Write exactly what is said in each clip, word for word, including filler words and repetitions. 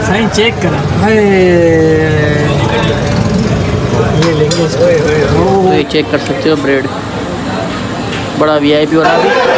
सही चेक करा भाई, ये लेंगे इसको। तो ये चेक कर सकते हो ब्रेड, बड़ा वीआईपी हो रहा है अभी।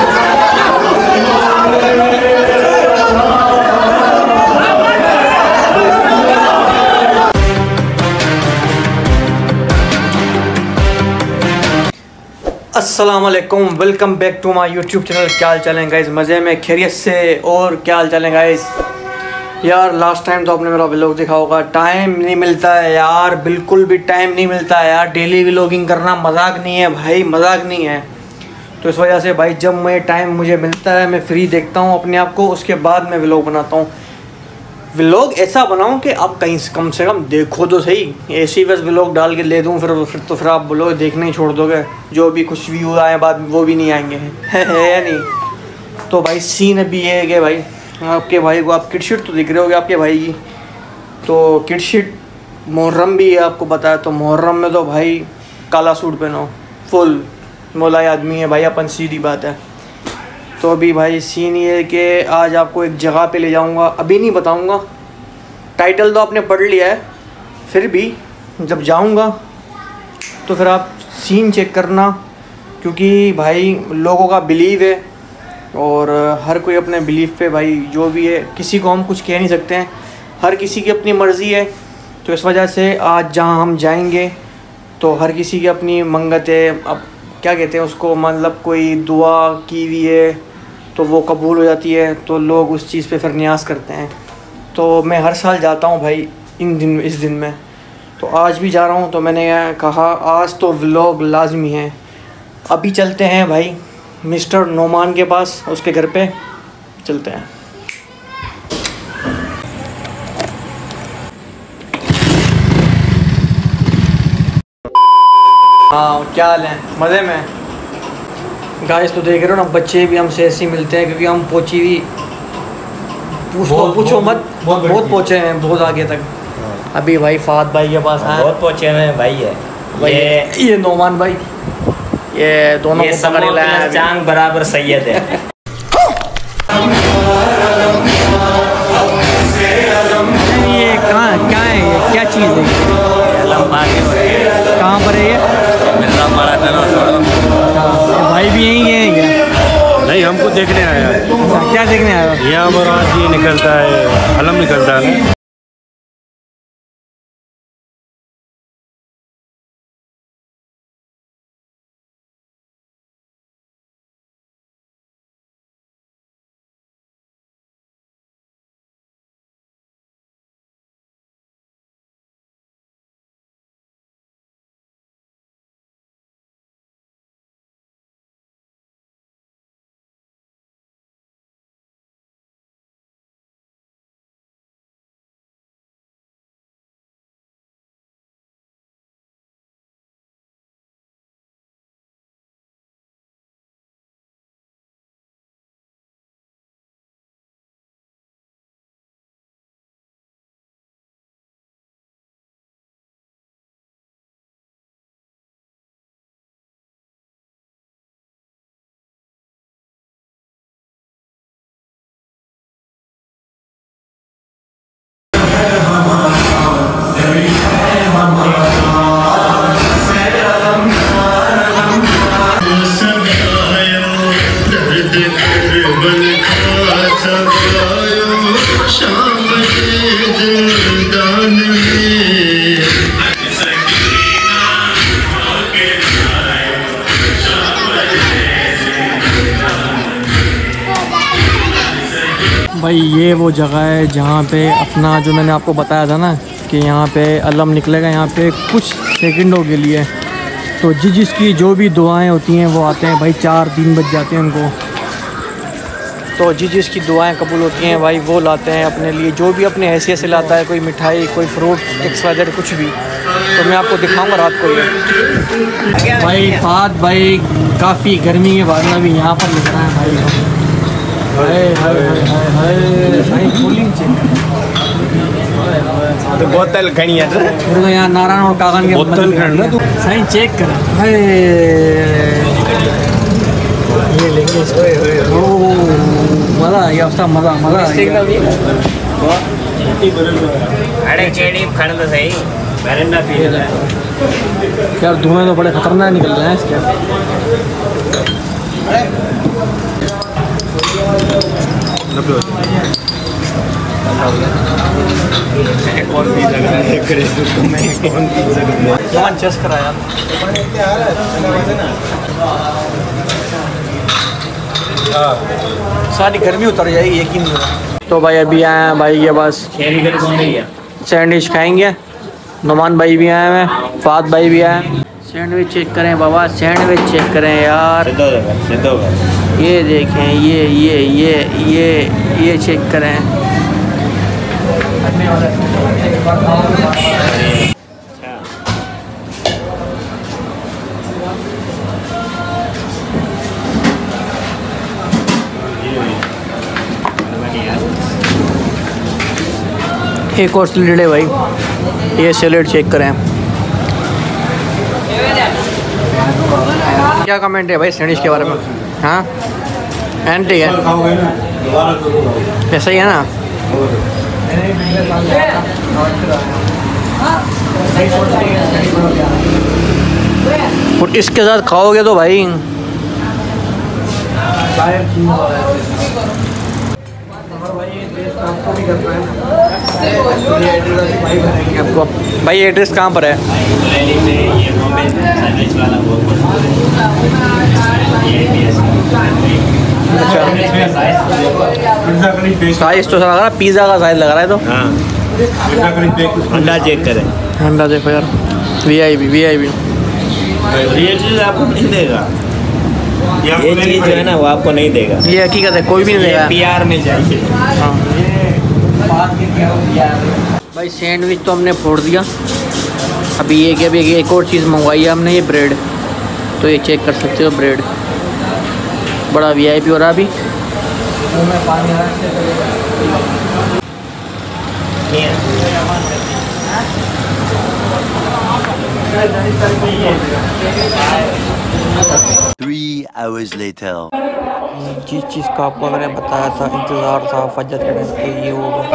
अस्सलाम वालेकुम, welcome back to my YouTube channel. क्या हाल चाल है गाइस? मज़े में, खैरियत से? और क्या हाल चाल है गाइस? यार लास्ट टाइम तो आपने मेरा व्लॉग देखा होगा, टाइम नहीं मिलता है यार, बिल्कुल भी टाइम नहीं मिलता है यार। डेली व्लॉगिंग करना मजाक नहीं है भाई, मजाक नहीं है। तो इस वजह से भाई जब मैं टाइम मुझे मिलता है, मैं फ्री देखता हूँ अपने आप को, उसके बाद मैं व्लॉग बनाता हूँ। व्लॉग ऐसा बनाऊँ कि आप कहीं से कम से कम देखो तो सही, ऐसे ही बस व्लॉग डाल के ले दूँ फिर फिर तो फिर आप व्लॉग देखना ही छोड़ दोगे। जो भी कुछ व्यू आए बाद वो भी नहीं आएंगे, है या नहीं? तो भाई सीन अभी ये है कि भाई आपके भाई को आप किटशिट तो दिख रहे होगे आपके भाई की, तो किटशिट मुहर्रम भी है आपको पता है। तो मुहर्रम में तो भाई काला सूट पहनो, फुल मौलाई आदमी है भाई अपन, सीधी बात है। तो अभी भाई सीन ये है कि आज आपको एक जगह पे ले जाऊंगा, अभी नहीं बताऊंगा, टाइटल तो आपने पढ़ लिया है, फिर भी जब जाऊंगा तो फिर आप सीन चेक करना, क्योंकि भाई लोगों का बिलीव है और हर कोई अपने बिलीव पे भाई जो भी है, किसी को हम कुछ कह नहीं सकते हैं, हर किसी की अपनी मर्ज़ी है। तो इस वजह से आज जहाँ हम जाएंगे तो हर किसी की अपनी मंगत है, अब क्या कहते हैं उसको, मतलब कोई दुआ की हुई है तो वो कबूल हो जाती है, तो लोग उस चीज़ पे फिर न्याज़ करते हैं। तो मैं हर साल जाता हूँ भाई इन दिन इस दिन में, तो आज भी जा रहा हूँ। तो मैंने कहा आज तो व्लॉग लाजमी है। अभी चलते हैं भाई मिस्टर नोमान के पास, उसके घर पे चलते हैं। हाँ क्या हाल है? मज़े में गाइस? तो देख रहे हो ना, बच्चे भी हमसे ऐसे ही मिलते हैं, क्योंकि हम पहुँची हुई पूछो पूछो मत, बहुत बहुत पहुँचे हैं, बहुत आगे तक। अभी भाई फाद भाई के पास आए, बहुत पहुँचे हैं भाई। है ये ये नोमान भाई, ये दोनों ये चांग बराबर सैयद है। ये कहाँ क्या है, ये क्या चीज़ है? कहाँ पर है ये? भाई भी यहीं है क्या? नहीं, हमको देखने आया है। क्या देखने आया? यहाँ पर आज ये निकलता है, अलम निकलता है। भाई ये वो जगह है जहाँ पे अपना, जो मैंने आपको बताया था ना कि यहाँ पे अलम निकलेगा, यहाँ पे कुछ सेकंडों के लिए। तो जिस जिसकी जो भी दुआएं होती हैं वो आते हैं भाई, चार दिन बच जाते हैं उनको। तो जिस जिसकी दुआएं कबूल होती हैं भाई वो लाते हैं अपने लिए, जो भी अपने हैसियत से लाता है, कोई मिठाई, कोई फ्रूट एक्स्ट्रा कुछ भी। तो मैं आपको दिखाऊंगा रात को ये भाई। फात भाई काफ़ी गर्मी के बाद में भी यहाँ पर निकल रहा है भाई। हाय हाय हाय हाय भाई, कूलिंग चेक तो बोतल खड़ी है तो यहाँ नारायण और कागन के बोतल खड़ा तू सही चेक कर। हाय ये लेंगे इसको। ओ मज़ा आ गया उसका, मज़ा मज़ा आ गया। अरे चेड़ी खड़ तो सही बैरंडा पी रहा है यार। धुएं तो बड़े खतरनाक निकल रहे हैं इसके। कौन पी सकता है कौन पी सकता है चेस कराया सारी गर्मी उतर जाएगी यकीन नहीं। तो भाई अभी आए हैं भाई के पास सैंडविच खाएंगे। नुमान भाई भी आए हैं, फात भाई भी आए हैं। सैंडविच चेक करें बाबा, सैंडविच चेक करें यार। ये देखें, ये ये ये ये ये चेक करें। एक और सैलेड है भाई, ये सैलेड चेक करें। क्या कमेंट है भाई सैंडविच के बारे में? हाँ एंटी है, ऐसा ही है ना। और इसके साथ खाओगे तो भाई आपको भाई एड्रेस कहाँ पर है? अच्छा साइज तो लग रहा है, पिज़्ज़ा का साइज लग रहा है। तो अंडा चेक करें, अंडा देखो यार, V I P V I P. ये चीज़ आपको नहीं देगा, ये चीज़ जो है ना वो आपको नहीं देगा। ये हकीकत है, कोई भी नहीं देगा। पी आर में जाइए। हाँ भाई सैंडविच तो हमने फोड़ दिया। अभी ये क्या, अभी एक और चीज़ मंगवाई है हमने, ये ब्रेड। तो ये चेक कर सकते हो ब्रेड, बड़ा वी आई पी हो रहा अभी। Three hours later. जिस चीज़ का आपको मैंने बताया था, इंतज़ार था फजर करने के, ये हो गया।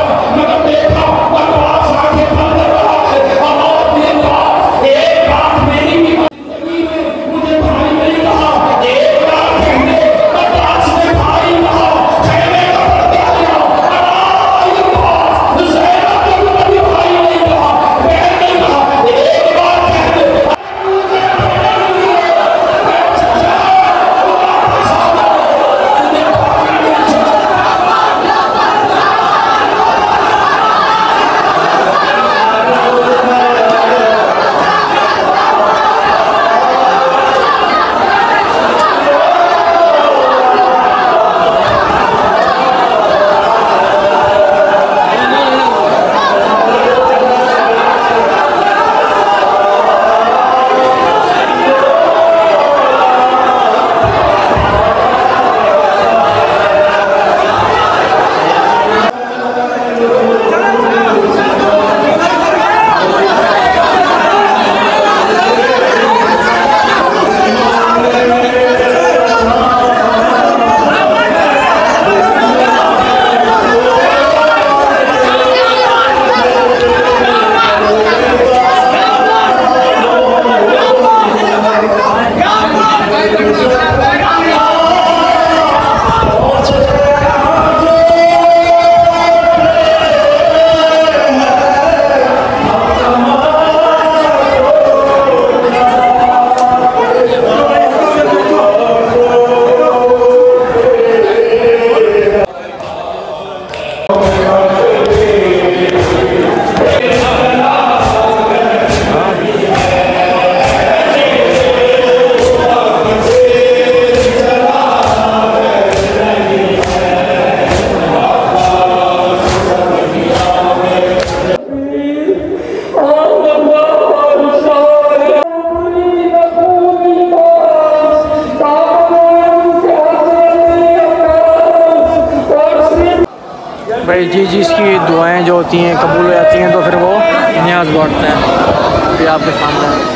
भाई जी जिसकी दुआएं जो होती हैं कबूल हो जाती हैं, तो फिर वो न्याज बांटते हैं। ये आपके सामने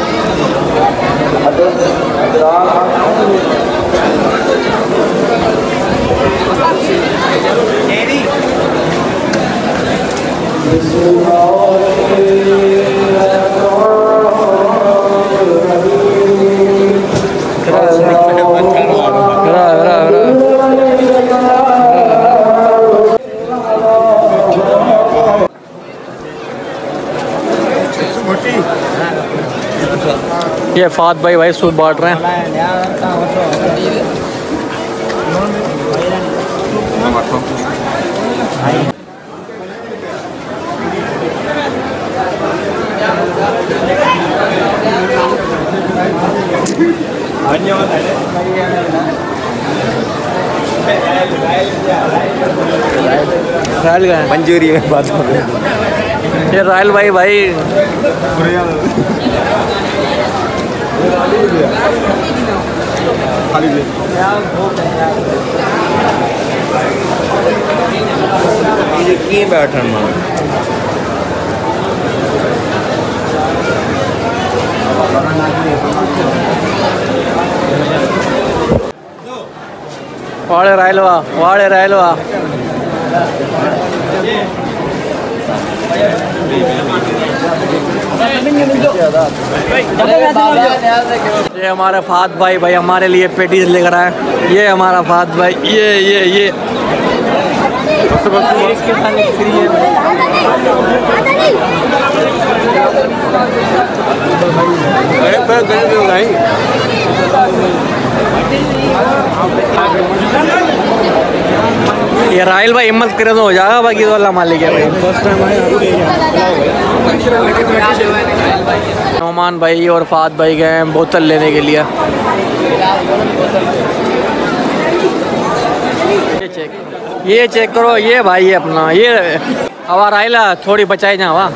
ये फात भाई भाई सूट बांट रहे हैं। रायल का मंजूरी में बात हो रही। ये रायल भाई भाई बैठन वाड़े रायलवा वाड़े रायलवा ये हमारा फात भाई भाई हमारे लिए पेटीज लेकर आए। ये हमारा फात भाई ये ये ये ये राहिल भाई हिम्मत करे तो हो जाएगा, बाकी तो अल्लाह मालिक है भाई। फर्स्ट टाइम आए नोमान भाई और फात भाई गए बोतल लेने के लिए। ये चेक ये चेक करो, ये भाई है अपना, ये हवा राहिला थोड़ी बचाई जा हवा।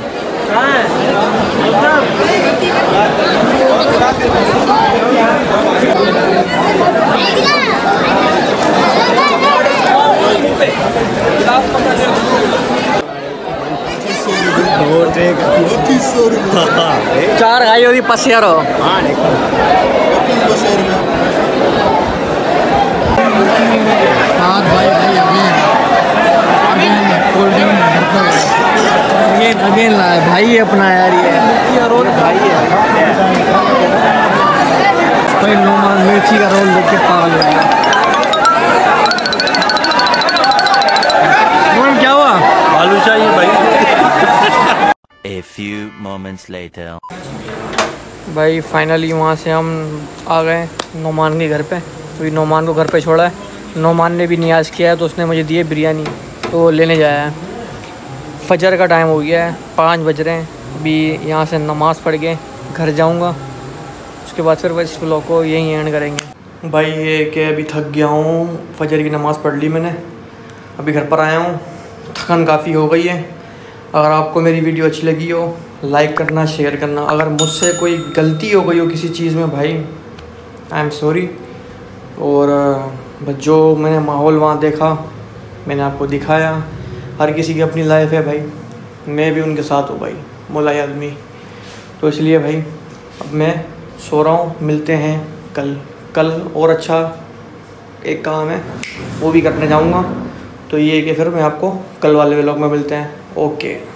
चार खाई होती पसियारो। भाई भाई अगेन अगेन लाए भाई ये अपना यार, ये रोल भाई है भाई। नोमान मिर्ची का रोल देख के पागल हो गया। क्या हुआ बालूशाही भाई। A few moments later. भाई फाइनली वहाँ से हम आ गए नोमान के घर पे। अभी नोमान को घर पे छोड़ा है। नोमान ने भी नियाज़ किया है तो उसने मुझे दिए बिरयानी, तो लेने जाया है। फजर का टाइम हो गया है, पाँच बज रहे हैं। अभी यहाँ से नमाज़ पढ़ के घर जाऊँगा, उसके बाद फिर इस व्लॉग को यहीं एंड करेंगे। भाई ये कि अभी थक गया हूँ, फजर की नमाज़ पढ़ ली मैंने, अभी घर पर आया हूँ, थकान काफ़ी हो गई है। अगर आपको मेरी वीडियो अच्छी लगी हो लाइक करना, शेयर करना। अगर मुझसे कोई गलती हो गई हो किसी चीज़ में भाई आई एम सॉरी। और बस जो मैंने माहौल वहाँ देखा मैंने आपको दिखाया। हर किसी की अपनी लाइफ है भाई, मैं भी उनके साथ हूँ भाई, मौलाई आदमी। तो इसलिए भाई अब मैं सो रहा हूँ, मिलते हैं कल। कल और अच्छा एक काम है वो भी करने जाऊँगा, तो ये कि फिर मैं आपको कल वाले व्लॉग में मिलते हैं। ओके।